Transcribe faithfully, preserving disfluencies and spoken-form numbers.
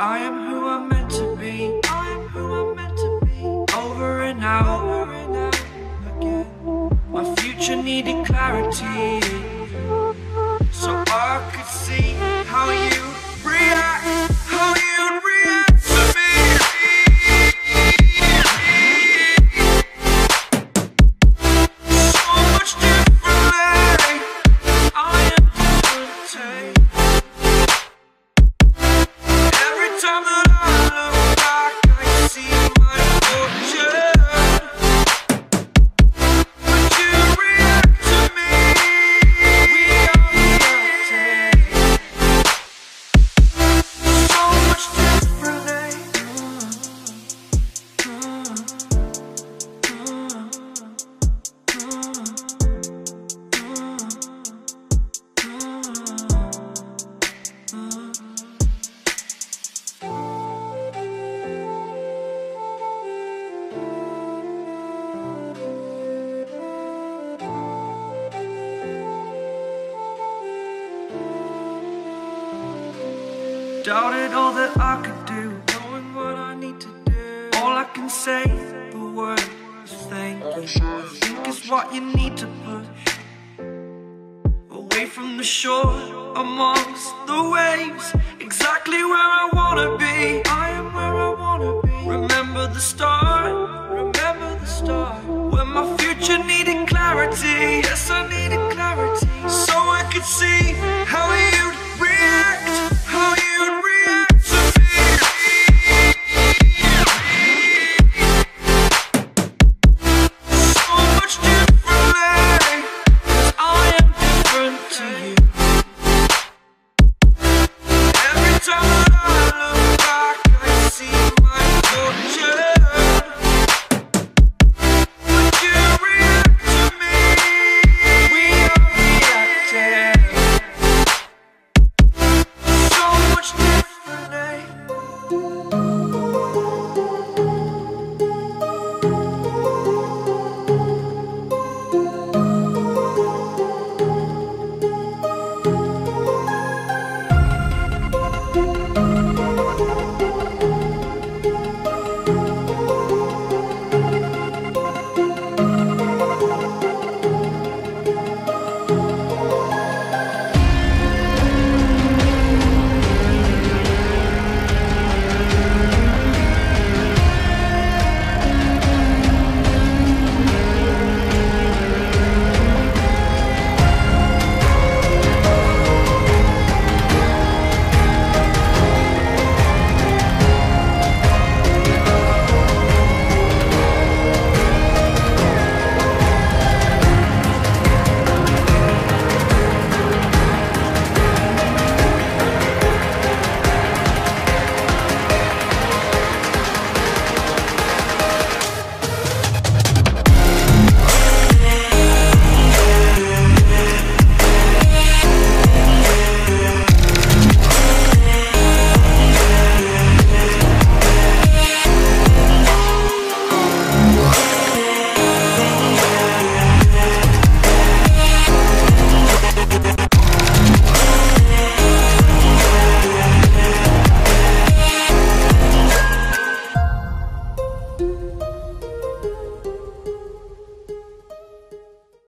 I am who I'm meant to be. I am who I'm meant to be. Over and out, over and out again. My future needed clarity, so I could see how you react, how you'd react to me. So much differently, I am different. Every time that I look back, I see my fortune. But you react to me. We are reacting so much differently. Doubted all that I could do, knowing what I need to do. All I can say, the word is thank you. I think is what you need to push away from the shore, amongst the waves, exactly where I wanna